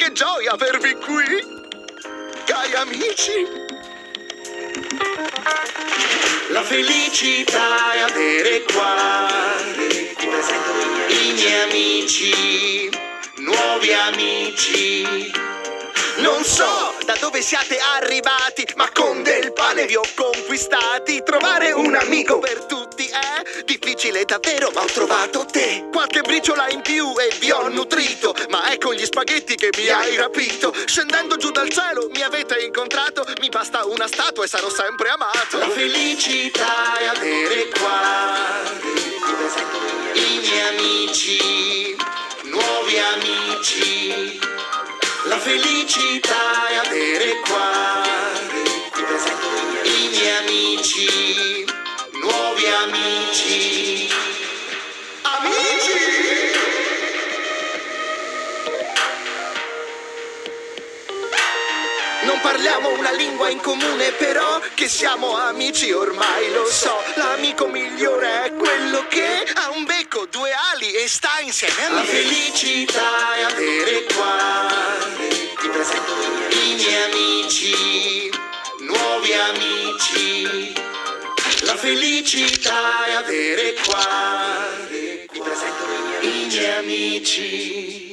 che gioia avervi qui, cari amici. La felicità è avere qua i miei amici, nuovi amici. Non so da dove siate arrivati, ma con del pane vi ho conquistati. Trovare un amico per tutti è difficile davvero, ma ho trovato te. Qualche briciola in più e vi ho nutrito, ma è con gli spaghetti che mi hai rapito. Scendendo giù dal cielo mi avete incontrato, mi basta una statua e sarò sempre amato. La felicità è avere qua i miei amici, nuovi amici. La felicità è avere qua i miei amici, nuovi amici. Amici! Non parliamo una lingua in comune, però che siamo amici ormai lo so. L'amico migliore è quello che ha un becco, due ali e sta insieme a me. La felicità è avere qua i miei amici, nuovi amici. La felicità è avere qua i miei amici.